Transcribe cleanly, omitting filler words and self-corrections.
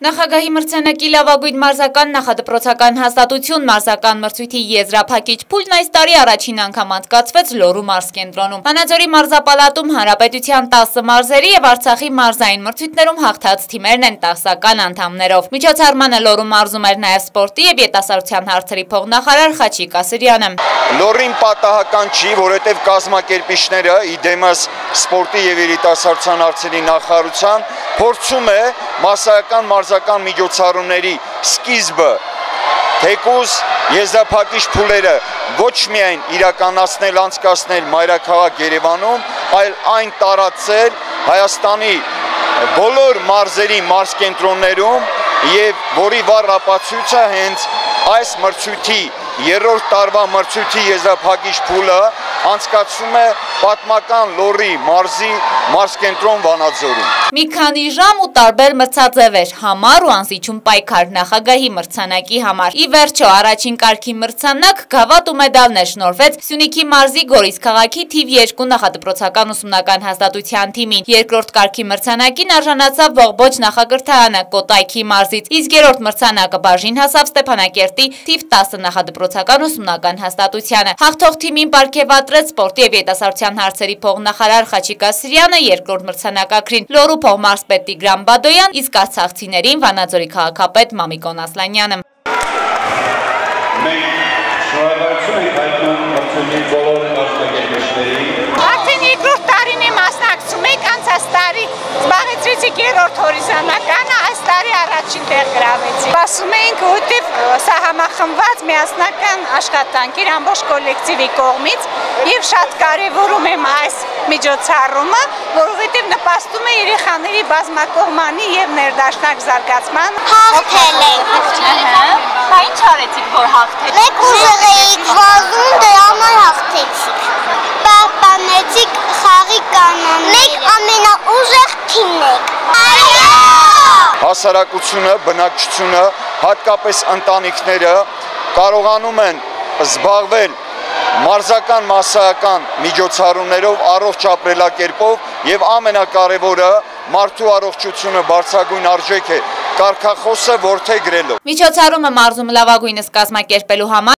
Նախագահի մրցանակի լավագույն մարզական նախադպրոցական հաստատություն մարզական մրցույթի եզրափակիչ փուլն այս տարի առաջին անգամ անցկացվեց Լոռու մարզկենտրոնում։ Վանաձորի մարզապալատում հանրապետության 10 մարզերի եւ Արցախի մարզային մրցույթներում հաղթած թիմերն են 10-ական անդամներով։ Միջոցառմանը Լոռու մարզում էր նաեւ սպորտի եւ ետասարության հարցերի փոխնախարար Խաչիկ Ասրյանը։ Լոռին պատահական չի, որովհետեւ կազմակերպիչները իդեմս սպորտի եւ ետասարության հարցերի նախարարության փորձում է մասսայական մարզական միջոցառումների սկիզբը թեկուզ եզրափակիչ փուլերը ոչ միայն իրականացնել անցկացնել մայրաքաղաք Երևանում, այլ այն տարածել Հայաստանի բոլոր մարզերի մարզկենտրոններում եւ որի վառ ապացույցը հենց այս մրցույթի երրորդ տարվա մրցույթի եզրափակիչ փուլը անցկացվում է պատմական Լոռի մարզի մարզկենտրոն Վանաձորում։ Մի քանի ժամ ու տարբեր մրցաձևեր, համառ ու անզիջում պայքար նախագահի մրցանակի համար։ Ի վերջո առաջին կարգի մրցանակ, գավաթ ու մեդալներ շնորհվեց Սյունիքի մարզի Գորիս քաղաքի թիվ 2 նախադպրոցական ուսումնական հաստատության թիմին։ Երկրորդ կարգի մրցանակին արժանացավ Ողբոջ նախակրթարանը Կոտայքի մարզից, իսկ երրորդ մրցանակը բաժին հասավ Ստեփանակերտի թիվ 10 նախադպրոցական ուսումնական հաստատությանը։ Հաղթող թիմին պարգևատրեց սպորտի եւ ետասարության հարցերի փոխնախարար Խաչիկ Ասրյանը, երկրորդ մրցանակակրին Լոռու փոխմարզպետ Տիգրան Բադոյան, իսկ արցախցիներին Վանաձորի քաղաքապետ Մամիկոն Ասլանյանը։ Արդեն երկրորդ տարին է մասնակցում եք, անցած տարի զբաղեցրեցիք երրորդ հորիզոնականը, այս տարի առաջին տեղ գրավեցիք։ Ասում ենք, որտեղ սա համախմբված միասնական աշխատանք էր ամբողջ կոլեկտիվի կողմից եւ շատ կարեւորում եմ այս միջոցառումը, որովհետեւ նպաստում է երեխաների բազմակողմանի եւ ներդաշնակ զարգացման։ Հաղթել ենք։ Բա ինչ արեցիք, որ հաղթեք։ Մեկ ուժեղ էիք վազում, դրա համար հաղթեցիք։ Պահպանեցիք խաղի կանոնները։ Մենք ամենաուժեղ թիմն ենք։ Այո! Հասարակությունը, բնակչությունը, հատկապես ընտանիքները կարողանում են զբաղվել մարզական մասսայական միջոցառումներով, առողջ ապրելակերպով եւ ամենակարևորը մարդու առողջությունը բարձրագույն արժեք է, կարգախոսը որդեգրելով։ Միջոցառումը մարզում լավագույնս կազմակերպելու համար